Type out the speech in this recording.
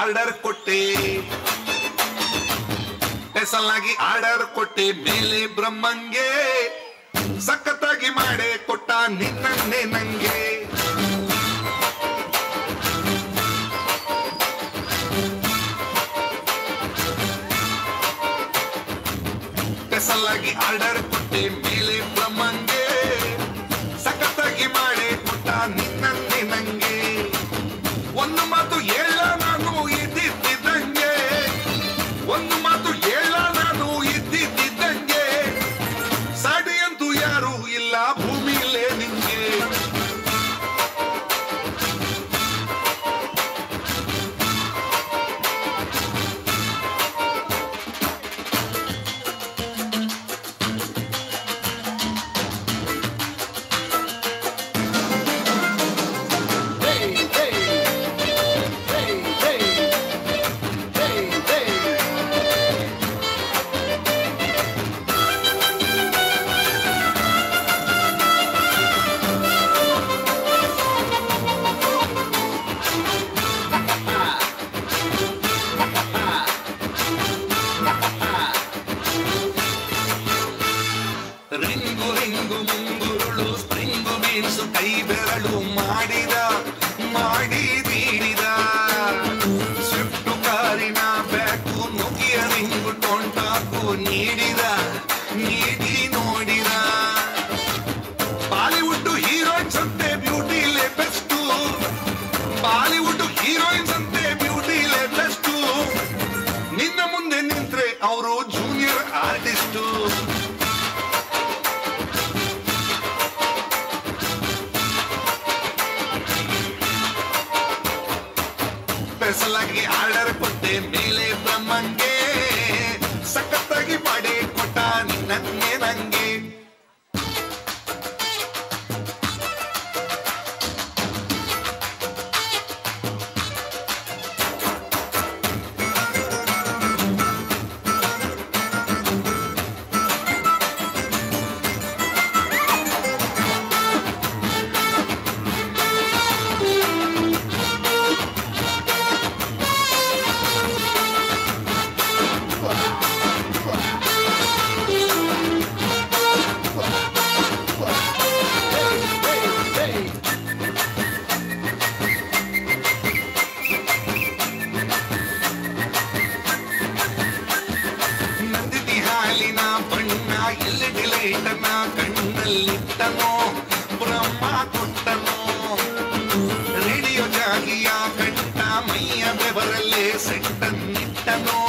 order ಕೊಟ್ಟೆ special order ಕೊಟ್ಟೆ ಮೇಲೆ ಬ್ರಹ್ಮಂಗೆ ಸಖತ್ತಾಗಿ ಮಾಡೇ ಕೊಟ್ಟ ನಿನ್ನನ್ನೇ ನಂಗೆ ಸ್ಪೆಷಲ್ ಆರ್ಡರ್ ಕೊಟ್ಟೆ ಮೇಲೆ ಬ್ರಹ್ಮಂಗೆ ಸಖತ್ತಾಗಿ ಮಾಡೇ ಕೊಟ್ಟ ನಿನ್ನನ್ನೇ ನಂಗೆ ಒಂದು ಮಾತು ಹೇಳ ನಾನು ಇದ್ದಿದ್ದಂಗೆ ಒಂದು ಮಾತು ಹೇಳ ನಾನು ಇದ್ದಿದ್ದಂಗೆ ಸಾಟಿಯಂತೂ ಯಾರು ಇಲ್ಲ ಭೂಮಿಲೇ ನಿಂಗೆ ರಿಂಗು ರಿಂಗು ಮುಂಗುರುಳು ಸ್ಪ್ರಿಂಗು ಬೀನ್ಸು ಕೈ ಬೆರಳು ಮಾಡಿದೀಡಿದ ಸ್ವಿಫ್ಟು ಕಾರಿನ ಬ್ಯಾಕು ನುಗ್ಗಿಯ ರಿಂಗು ಟೊಂಟಾಕು ನೀಡಿ ನೋಡಿದ ಬಾಲಿವುಡ್ ಹೀರೋಯಿನ್ಸ್ ಅಂತೆ ಬ್ಯೂಟಿಲೇ ಬೆಸ್ಟು ಬಾಲಿವುಡ್ ಹೀರೋಯಿನ್ಸ್ ಅಂತೆ ಬ್ಯೂಟಿಲೇ ಬೆಸ್ಟು ನಿನ್ನ ಮುಂದೆ ನಿಂತ್ರೆ ಅವರು ಜೂನಿಯರ್ ಆರ್ಟಿಸ್ಟು ಸ್ಪೆಷಲ್ ಆರ್ಡರ್ ಕೊಟ್ಟೆ ಮೇಲೆ ಬ್ರಹ್ಮಂಗೆ ಸಖತ್ತಾಗಿ ಮಾಡಿ ಕೊಟ್ಟ ನಿನ್ನನ್ನೇ ನಂಗೆ ಬಣ್ಣ ಎಲ್ಲಿ ಡಿಲೈಟನ ಕಣ್ಣಲ್ಲಿಟ್ಟನೋ ಬ್ರಹ್ಮ ಕೊಟ್ಟನೋ ರೇಡಿಯೋ ಜಾಗಿಯ ಕಂಠ ಮೈಯ ಬೆವರಲ್ಲೇ ಸೆಟ್ಟನ್ನಿಟ್ಟನೋ